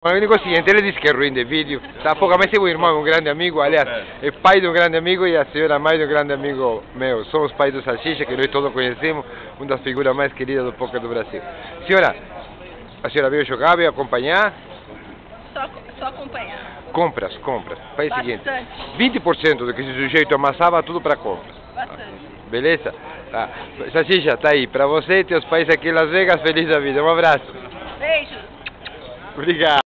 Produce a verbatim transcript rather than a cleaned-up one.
Ma quindi così, niente, ele disse que é ruim de vídeo. Tá pouco, mas seu irmão é um grande amigo, aliás, é pai de um grande amigo e a senhora mãe de um grande amigo meu. Somos pais do Salsicha, que nós todos conhecemos, uma das figuras mais queridas do poker do Brasil. Senhora, a senhora veio jogar, veio acompanhar? Só, só acompanhar. Compras, compras. Faz o seguinte, Bastante. vinte por cento do que esse sujeito amassava, tudo para compras. Bastante. Beleza? Tá. Salsicha, tá aí. Para você e teus pais aqui em Las Vegas, feliz da vida. Um abraço. Beijos. Obrigado.